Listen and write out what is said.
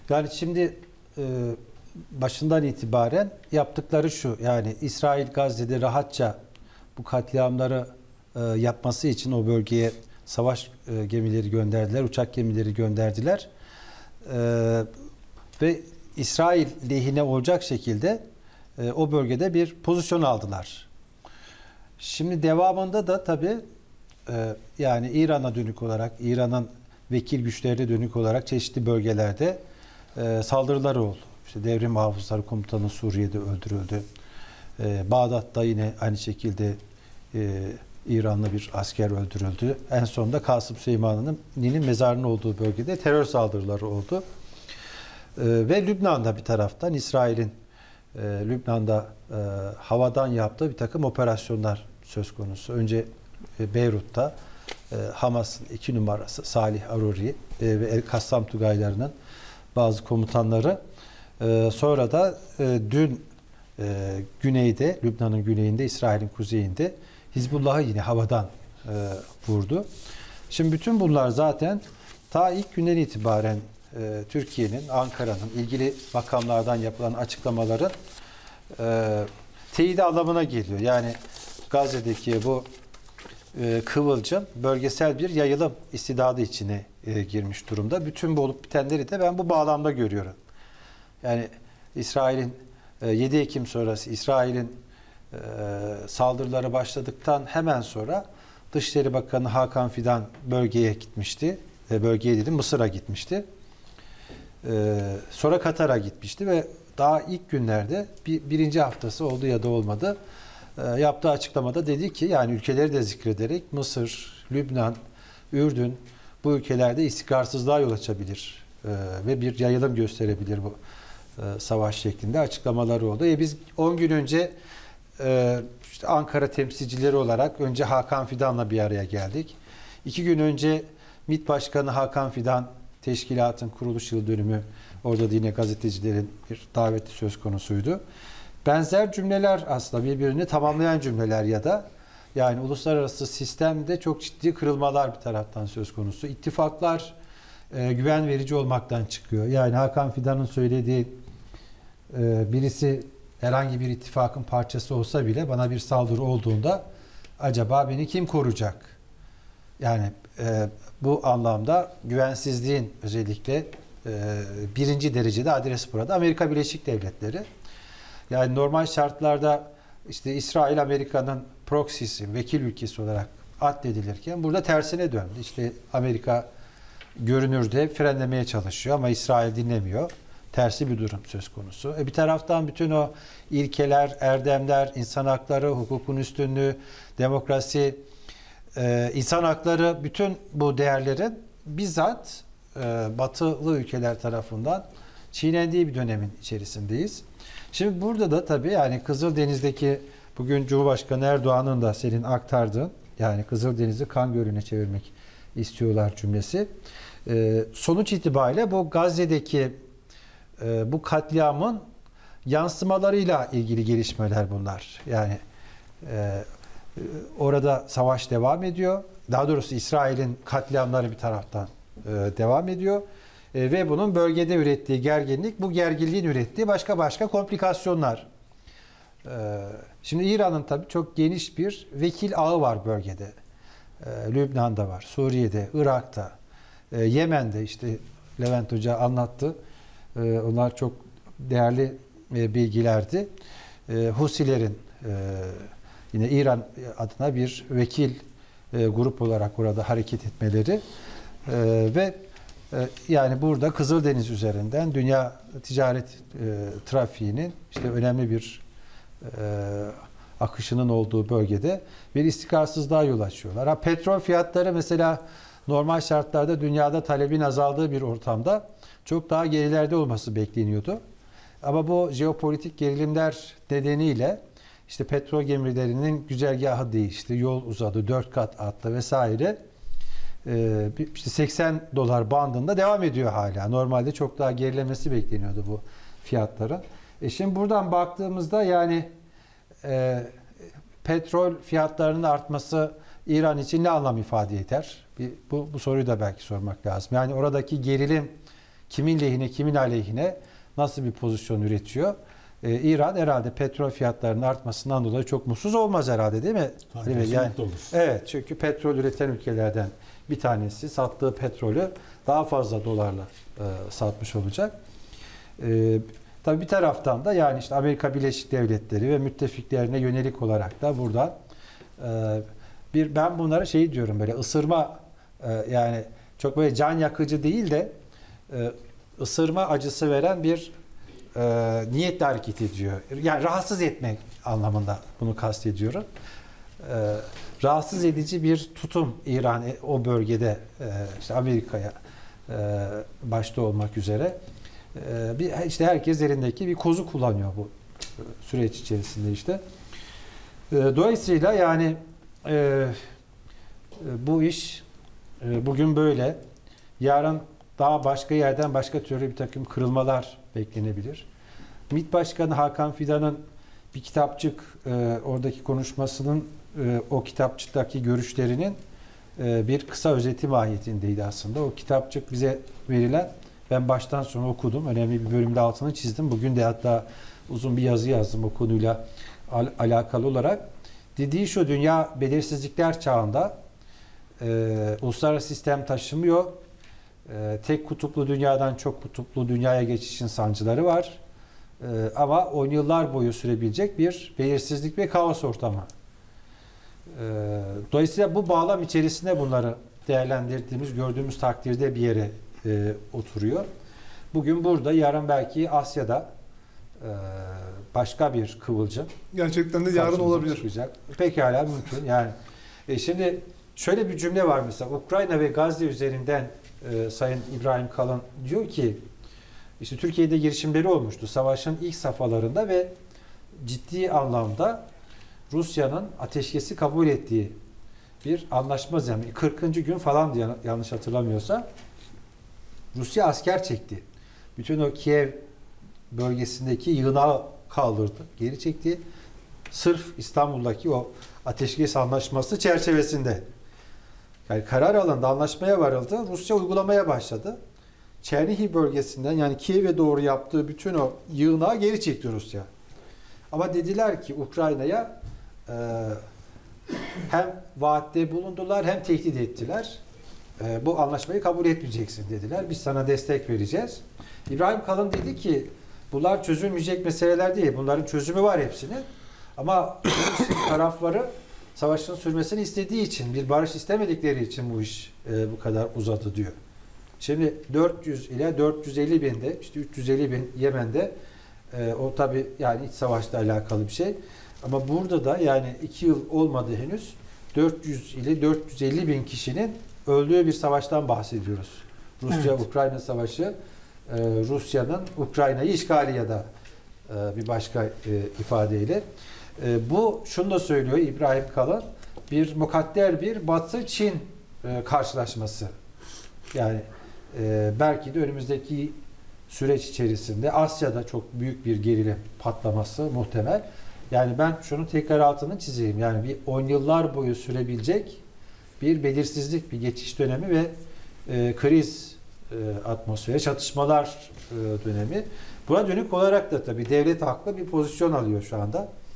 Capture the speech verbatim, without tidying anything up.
Yani şimdi e, başından itibaren yaptıkları şu, yani İsrail Gazze'de rahatça bu katliamları e, yapması için o bölgeye savaş e, gemileri gönderdiler, uçak gemileri gönderdiler. E, ve İsrail lehine olacak şekilde e, o bölgede bir pozisyon aldılar. Şimdi devamında da tabii e, yani İran'a dönük olarak, İran'ın vekil güçlerine dönük olarak çeşitli bölgelerde e, saldırıları oldu. İşte Devrim Hafızları Komutanı Suriye'de öldürüldü. E, Bağdat'ta yine aynı şekilde e, İranlı bir asker öldürüldü. En sonunda Kasım Süleyman'ın mezarının olduğu bölgede terör saldırıları oldu. E, ve Lübnan'da bir taraftan İsrail'in e, Lübnan'da e, havadan yaptığı bir takım operasyonlar söz konusu. Önce e, Beyrut'ta e, Hamas'ın iki numarası Salih Aruri e, ve El Kassam Tugaylarının bazı komutanları e, sonra da e, dün e, güneyde, Lübnan'ın güneyinde, İsrail'in kuzeyinde Hizbullah'ı yine havadan e, vurdu. Şimdi bütün bunlar zaten ta ilk günden itibaren e, Türkiye'nin, Ankara'nın ilgili makamlardan yapılan açıklamaların e, teyidi anlamına geliyor. Yani Gazze'deki bu e, kıvılcım bölgesel bir yayılım istidadı içine e, girmiş durumda. Bütün bu olup bitenleri de ben bu bağlamda görüyorum. Yani İsrail'in e, yedi Ekim sonrası İsrail'in e, saldırıları başladıktan hemen sonra Dışişleri Bakanı Hakan Fidan bölgeye gitmişti. E, bölgeye dedim Mısır'a gitmişti. E, sonra Katar'a gitmişti ve daha ilk günlerde bir, birinci haftası oldu ya da olmadı. E, yaptığı açıklamada dedi ki, yani ülkeleri de zikrederek Mısır, Lübnan, Ürdün bu ülkelerde istikrarsızlığa yol açabilir e, ve bir yayılım gösterebilir bu e, savaş şeklinde açıklamaları oldu. E, biz on gün önce e, işte Ankara temsilcileri olarak önce Hakan Fidan'la bir araya geldik. İki gün önce MİT Başkanı Hakan Fidan teşkilatın kuruluş yıl dönümü, orada da yine gazetecilerin bir daveti söz konusuydu. Benzer cümleler aslında birbirini tamamlayan cümleler ya da yani uluslararası sistemde çok ciddi kırılmalar bir taraftan söz konusu. İttifaklar e, güven verici olmaktan çıkıyor. Yani Hakan Fidan'ın söylediği e, birisi herhangi bir ittifakın parçası olsa bile bana bir saldırı olduğunda acaba beni kim koruyacak? Yani e, bu anlamda güvensizliğin özellikle e, birinci derecede adresi burada Amerika Birleşik Devletleri. Yani normal şartlarda işte İsrail Amerika'nın proxy'si, vekil ülkesi olarak addedilirken burada tersine döndü. İşte Amerika görünürde frenlemeye çalışıyor ama İsrail dinlemiyor. Tersi bir durum söz konusu. E bir taraftan bütün o ilkeler, erdemler, insan hakları, hukukun üstünlüğü, demokrasi, e, insan hakları, bütün bu değerlerin bizzat e, batılı ülkeler tarafından çiğnendiği bir dönemin içerisindeyiz. Şimdi burada da tabii yani Kızıldeniz'deki bugün Cumhurbaşkanı Erdoğan'ın da senin aktardığın, yani Kızıldeniz'i kan gölüne çevirmek istiyorlar cümlesi. E, sonuç itibariyle bu Gazze'deki e, bu katliamın yansımalarıyla ilgili gelişmeler bunlar. Yani e, orada savaş devam ediyor. Daha doğrusu İsrail'in katliamları bir taraftan e, devam ediyor. E, ve bunun bölgede ürettiği gerginlik, bu gerginliğin ürettiği başka başka komplikasyonlar. E, şimdi İran'ın tabii çok geniş bir vekil ağı var bölgede. E, Lübnan'da var, Suriye'de, Irak'ta, e, Yemen'de işte Levent Hoca anlattı. E, onlar çok değerli e, bilgilerdi. E, Husilerin e, yine İran adına bir vekil e, grup olarak orada hareket etmeleri e, ve e, yani burada Kızıldeniz üzerinden dünya ticaret e, trafiğinin işte önemli bir e, akışının olduğu bölgede bir istikrarsızlığa yol açıyorlar. Ha, petrol fiyatları mesela normal şartlarda dünyada talebin azaldığı bir ortamda çok daha gerilerde olması bekleniyordu. Ama bu jeopolitik gerilimler nedeniyle işte petrol gemilerinin güzergahı değişti, yol uzadı, dört kat arttı vesaire. Ee, işte seksen dolar bandında devam ediyor hala. Normalde çok daha gerilemesi bekleniyordu bu fiyatların. E şimdi buradan baktığımızda yani e, petrol fiyatlarının artması İran için ne anlam ifade eder? Bir, bu, bu soruyu da belki sormak lazım. Yani oradaki gerilim kimin lehine kimin aleyhine nasıl bir pozisyon üretiyor? Ee, İran herhalde petrol fiyatlarının artmasından dolayı çok mutsuz olmaz herhalde, değil mi? Tabii, Değil mi? Yani, olur. evet, çünkü petrol üreten ülkelerden bir tanesi sattığı petrolü daha fazla dolarla e, satmış olacak. E, tabii bir taraftan da yani işte Amerika Birleşik Devletleri ve müttefiklerine yönelik olarak da buradan e, bir ben bunlara şey diyorum, böyle ısırma e, yani çok böyle can yakıcı değil de e, ısırma acısı veren bir e, niyetle hareket ediyor. Yani rahatsız etmek anlamında bunu kastediyorum. E, rahatsız edici bir tutum İran e, o bölgede e, işte Amerika'ya e, başta olmak üzere e, bir işte herkes elindeki bir kozu kullanıyor bu e, süreç içerisinde işte. E, dolayısıyla yani e, e, bu iş e, bugün böyle. Yarın daha başka yerden başka türlü bir takım kırılmalar beklenebilir. MİT Başkanı Hakan Fidan'ın bir kitapçık e, oradaki konuşmasının e, o kitapçıktaki görüşlerinin e, bir kısa özeti mahiyetindeydi aslında. O kitapçık bize verilen, ben baştan sona okudum. Önemli bir bölümde altını çizdim. Bugün de hatta uzun bir yazı yazdım o konuyla al alakalı olarak. Dediği şu: dünya belirsizlikler çağında, e, uluslararası sistem taşımıyor. E, tek kutuplu dünyadan çok kutuplu dünyaya geçişin sancıları var. E, ama on yıllar boyu sürebilecek bir belirsizlik ve kaos ortamı. E, dolayısıyla bu bağlam içerisinde bunları değerlendirdiğimiz, gördüğümüz takdirde bir yere e, oturuyor. Bugün burada, yarın belki Asya'da e, başka bir kıvılcım. Gerçekten de yarın olabilir. Çıkacak. Pekala mümkün. Yani e, şimdi şöyle bir cümle var mesela, Ukrayna ve Gazze üzerinden e, Sayın İbrahim Kalın diyor ki işte Türkiye'de girişimleri olmuştu savaşın ilk safhalarında ve ciddi anlamda Rusya'nın ateşkesi kabul ettiği bir anlaşma zemini. kırkıncı gün falan diye, yanlış hatırlamıyorsa, Rusya asker çekti. Bütün o Kiev bölgesindeki yığınağı kaldırdı, geri çekti. Sırf İstanbul'daki o ateşkes anlaşması çerçevesinde. Yani karar alındı, anlaşmaya varıldı. Rusya uygulamaya başladı. Çernihiv bölgesinden, yani Kiev'e doğru yaptığı bütün o yığınağı geri çekti Rusya. Ama dediler ki Ukrayna'ya e, hem vaatte bulundular hem tehdit ettiler. E, bu anlaşmayı kabul etmeyeceksin dediler. Biz sana destek vereceğiz. İbrahim Kalın dedi ki bunlar çözülmeyecek meseleler değil. Bunların çözümü var hepsinin. Ama tarafları savaşın sürmesini istediği için, bir barış istemedikleri için bu iş e, bu kadar uzadı diyor. Şimdi dört yüz ile dört yüz elli binde, işte üç yüz elli bin Yemen'de, e, o tabi yani iç savaşla alakalı bir şey. Ama burada da yani iki yıl olmadı henüz, dört yüz ile dört yüz elli bin kişinin öldüğü bir savaştan bahsediyoruz. Rusya-Ukrayna evet. Savaşı, e, Rusya'nın Ukrayna'yı işgali ya da e, bir başka e, ifadeyle. E, bu şunu da söylüyor İbrahim Kalın, bir mukadder bir Batı-Çin e, karşılaşması. Yani e, belki de önümüzdeki süreç içerisinde Asya'da çok büyük bir gerilim patlaması muhtemel. Yani ben şunu tekrar altını çizeyim. Yani bir on yıllar boyu sürebilecek bir belirsizlik, bir geçiş dönemi ve e, kriz e, atmosferi, çatışmalar e, dönemi. Buna dönük olarak da tabii devlet haklı bir pozisyon alıyor şu anda.